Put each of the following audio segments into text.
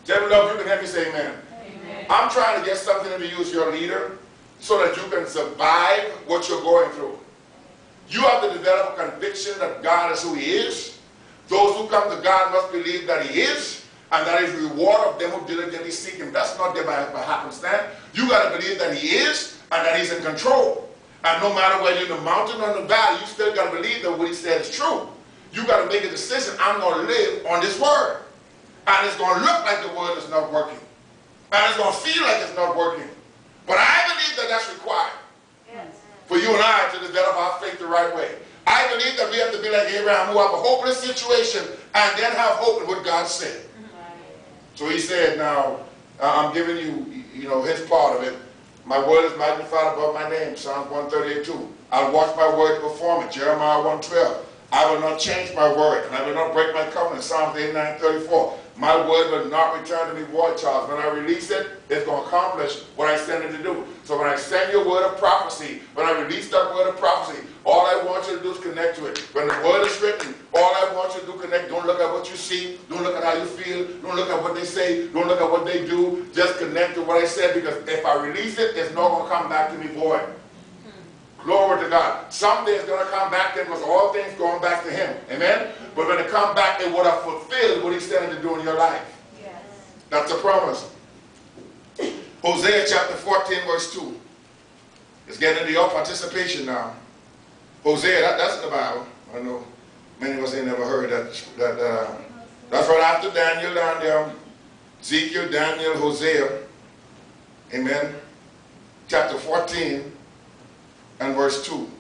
Tell me, love, you can help me say amen. Amen. I'm trying to get something into you as your leader so that you can survive what you're going through. You have to develop a conviction that God is who He is. Those who come to God must believe that He is, and that He is the reward of them who diligently seek Him. That's not there by happenstance. You got to believe that He is, and that He's in control. And no matter whether you're in the mountain or in the valley, you still got to believe that what He said is true. You got to make a decision. I'm going to live on this word. And it's going to look like the word is not working. And it's going to feel like it's not working. But I believe that that's required. Yes. For you and I to develop our faith the right way. I believe that we have to be like Abraham, who have a hopeless situation and then have hope in what God said. So he said, now, I'm giving you, his part of it. My word is magnified above my name, Psalms 138:2. I'll watch my word to perform it, Jeremiah 1:12. I will not change my word, and I will not break my covenant, Psalms 89:34. My word will not return to me void, Charles. When I release it, it's going to accomplish what I send it to do. So when I send you a word of prophecy, when I release that word of prophecy, all I want you to do is connect to it. When the word is written, all I want you to do is connect. Don't look at what you see. Don't look at how you feel. Don't look at what they say. Don't look at what they do. Just connect to what I said, because if I release it, it's not going to come back to me void. Glory to God. Someday it's going to come back to Him, because all things going back to Him. Amen? But when it comes back, it would have fulfilled what He's standing to do in your life. Yes. That's a promise. Hosea chapter 14 verse 2. It's getting into your participation now. Hosea, that's in the Bible. I know many of us ain't never heard that. That's right after Daniel down there. Ezekiel, Daniel, Hosea. Amen. Chapter 14 and verse 2.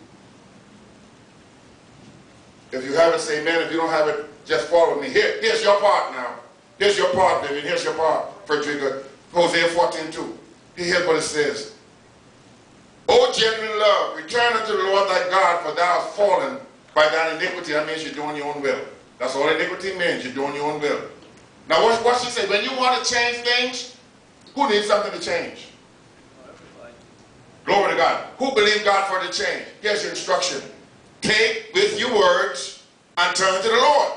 If you have it, say amen. If you don't have it, just follow me. Here's your part now. Here's your part, Vivian. Here's your part, Frederica. Hosea 14:2. Here's what it says. O genuine love, return unto the Lord thy God, for thou hast fallen by thine iniquity. That means you're doing your own will. That's all iniquity means. You're doing your own will. Now what she said, when you want to change things, who needs something to change? Glory to God. Who believes God for the change? Here's your instruction. Take with you words and turn to the Lord.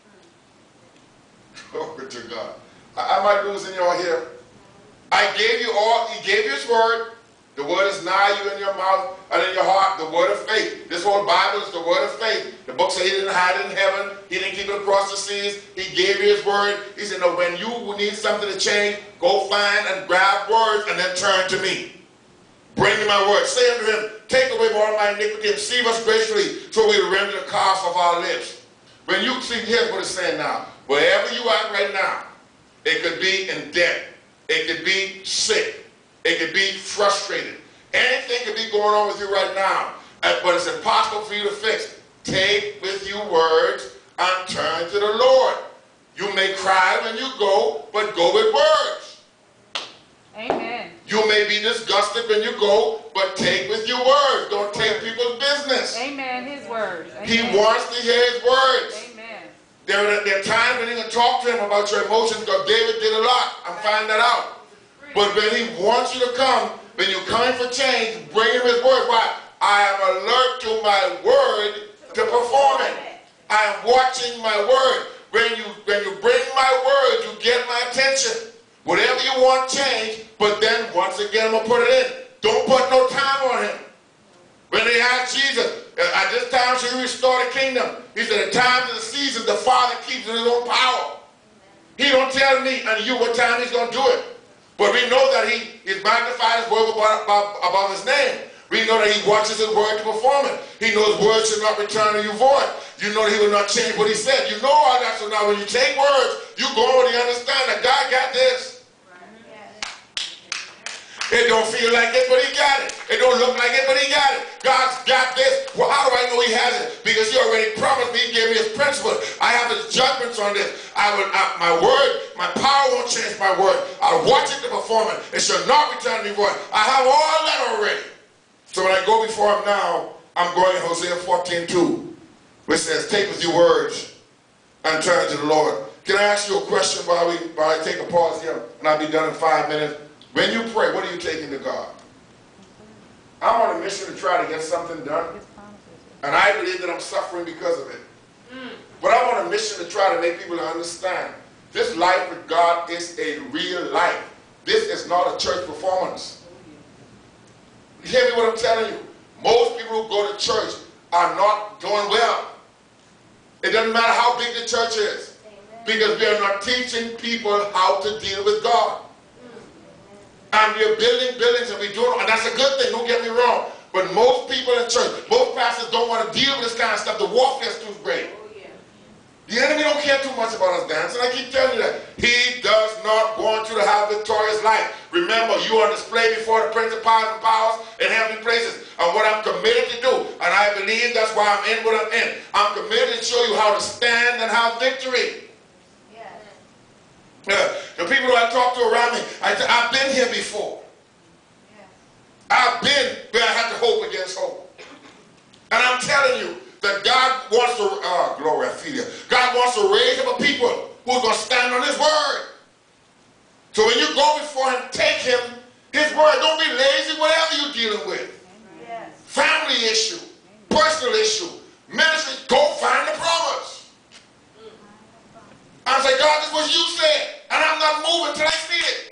Glory to God. I might lose in y'all here. I gave you all, He gave you His word. The word is nigh you in your mouth and in your heart, the word of faith. This whole Bible is the word of faith. The book says He didn't hide it in heaven. He didn't keep it across the seas. He gave you His word. He said, no, when you need something to change, go find and grab words and then turn to me. Bring me my word. Say unto Him, take away all my iniquity and receive us graciously, so we render the cost of our lips. When you see, here's what it's saying now. Wherever you are right now, it could be in debt. It could be sick. It could be frustrated. Anything could be going on with you right now, but it's impossible for you to fix. Take with you words and turn to the Lord. You may cry when you go, but go with words. Amen. You may be disgusted when you go, but take with your words. Don't take people's business. Amen. His words. Amen. He wants to hear His words. Amen. There are times when you can talk to Him about your emotions, because David did a lot. I'm finding that out. But when He wants you to come, when you're coming for change, bring Him His word. Why? I am alert to my word to perform it. I am watching my word. When you bring my word, you get my attention. Whatever you want, change. But then, once again, I'm going to put it in. Don't put no time on Him. When they asked Jesus, at this time shall you restore the kingdom. He said, at times of the season, the Father keeps in His own power. He don't tell me and you what time He's going to do it. But we know that He is magnified His word above His name. We know that He watches His word to perform it. He knows words should not return to you void. You know that He will not change what He said. You know all that. So now when you take words, you go and you understand that God got this. It don't feel like it, but He got it. It don't look like it, but He got it. God's got this. Well, how do I know He has it? Because He already promised me. He gave me His principles. I have His judgments on this. My word, my power won't change my word. I'll watch it to perform it. It shall not return to me void. I have all that already. So when I go before Him now, I'm going in Hosea 14:2, which says, take with your words and turn to the Lord. Can I ask you a question while I take a pause here? And I'll be done in 5 minutes. When you pray, what are you taking to God? I'm on a mission to try to get something done. And I believe that I'm suffering because of it. But I'm on a mission to try to make people understand This life with God is a real life. This is not a church performance. You hear me what I'm telling you? Most people who go to church are not doing well. It doesn't matter how big the church is. Because we are not teaching people how to deal with God. And we are building buildings and we're doing, and that's a good thing, don't get me wrong. But most people in church, most pastors don't want to deal with this kind of stuff. The warfare is too great. The enemy don't care too much about us dancing. I keep telling you that. He does not want you to have a victorious life. Remember, you are on display before the principalities and powers in heavenly places. And what I'm committed to do, and I believe that's why I'm in what I'm in, I'm committed to show you how to stand and have victory. The people who I talk to around me, I've been here before. I've been where I had to hope against hope. And I'm telling you that God wants to, glory, I feel you. God wants to raise up a people who's going to stand on his word. So when you go before him, take him, his word. Don't be lazy, whatever you're dealing with. Family issue, personal issue, ministry, go find the promise. And say, God, this is what you said, and I'm not moving until I see it.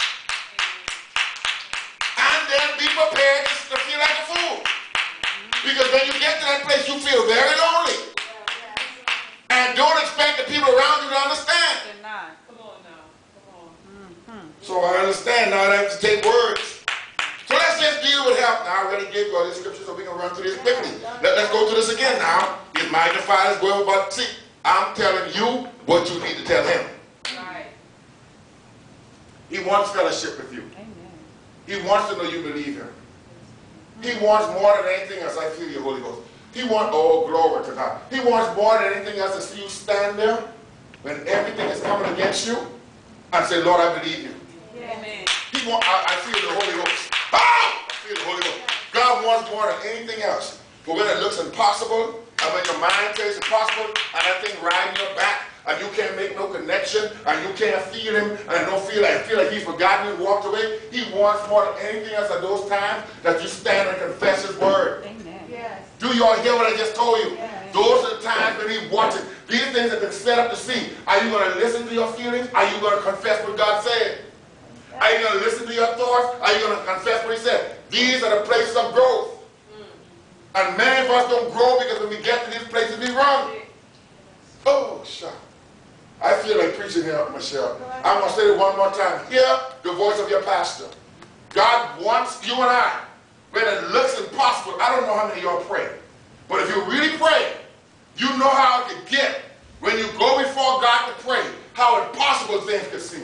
And then be prepared to feel like a fool. Because when you get to that place, you feel very lonely. And don't expect the people around you to understand. Come on now. Come on. So I understand now that I have to take words. So let's just deal with help. Now I already gave you all these scriptures so we can run through this quickly. Let's go through this again now. He's magnified as well, but see, I'm telling you what you need to tell him. Right. He wants fellowship with you. Amen. He wants to know you believe him. He wants more than anything else. I feel your Holy Ghost. He wants, oh, glory to God. He wants more than anything else to see you stand there when everything is coming against you and say, Lord, I believe you. Amen. He wants, I feel the Holy Ghost. Oh! I feel the Holy Ghost. God wants more than anything else. But when it looks impossible, and when your mind says impossible, and that thing riding your back, and you can't make no connection, and you can't feel him, and don't feel like he's forgotten you and walked away, he wants more than anything else at those times that you stand and confess his word. Amen. Yes. Do y'all hear what I just told you? Yes. Those are the times when he's watching. These things have been set up to see. Are you going to listen to your feelings? Are you going to confess what God said? Are you going to listen to your thoughts? Are you going to confess what he said? These are the places of growth. And many of us don't grow because when we get to these places, we run. Oh, shucks. I feel like preaching here, Michelle. I'm going to say it one more time. Hear the voice of your pastor. God wants you and I, when it looks impossible. I don't know how many of y'all pray. But if you really pray, you know how it can get when you go before God to pray, how impossible things can seem.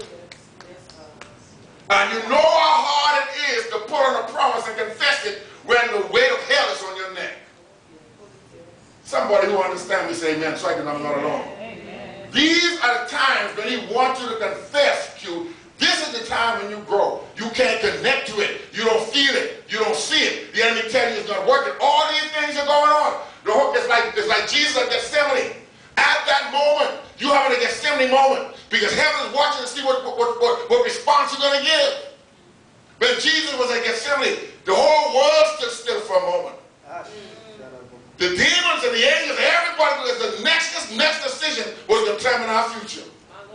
And you know how hard it is to put on a promise and confess it when the weight of hell is on your neck. Somebody who understands me say amen, so I can know I'm not alone. Amen. These are the times when he wants you to confess to. This is the time when you grow. You can't connect to it. You don't feel it. You don't see it. The enemy tells you it's not working. All these things are going on. It's like Jesus at Gethsemane. At that moment, you having a Gethsemane moment because heaven is watching to see what response you're going to give. When Jesus was at Gethsemane, the whole world stood still for a moment. The demons and the angels, everybody, because the next decision was to determine our future.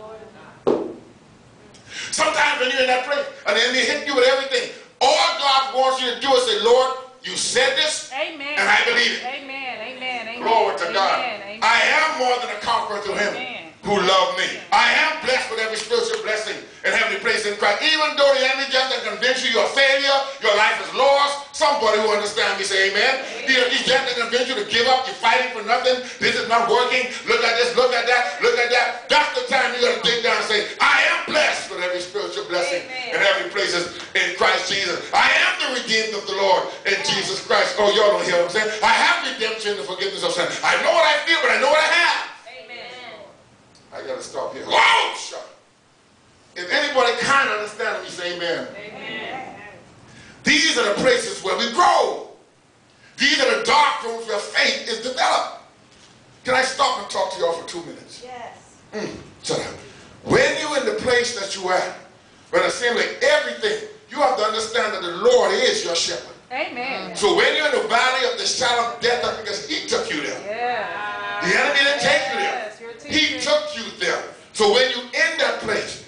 Sometimes when you're in that place and the enemy hit you with everything, all God wants you to do is say, Lord, you said this, Amen. and I believe it. Amen. Amen. Amen. Glory to God. Amen. I am more than a conqueror through him who loved me. I am blessed with every spiritual blessing in heavenly place in Christ. Even though the enemy just to convince you you're a failure, your life is lost, somebody who understands me say amen. He's just to convince you to give up. You're fighting for nothing. This is not working. Look at this, look at that, look at that. That's the time you got to dig down and say, I am blessed with every spiritual blessing in heavenly places in Christ Jesus. I am the redeemed of the Lord in Jesus Christ. Oh, y'all don't hear what I'm saying? I have redemption, the forgiveness of sin. I know what I feel, but I know what I have. I got to stop here. Oh, shut. If anybody kind of understands me, say amen. Amen. These are the places where we grow. These are the dark rooms where faith is developed. Can I stop and talk to y'all for 2 minutes? Yes. Shut up. When you're in the place that you are, when it seems like everything, you have to understand that the Lord is your shepherd. Amen. So when you're in the valley of the shadow of death, that's because he took you there. Yeah. The enemy didn't take you there. Yes, you're a He teacher. took you there. So when you're in that place,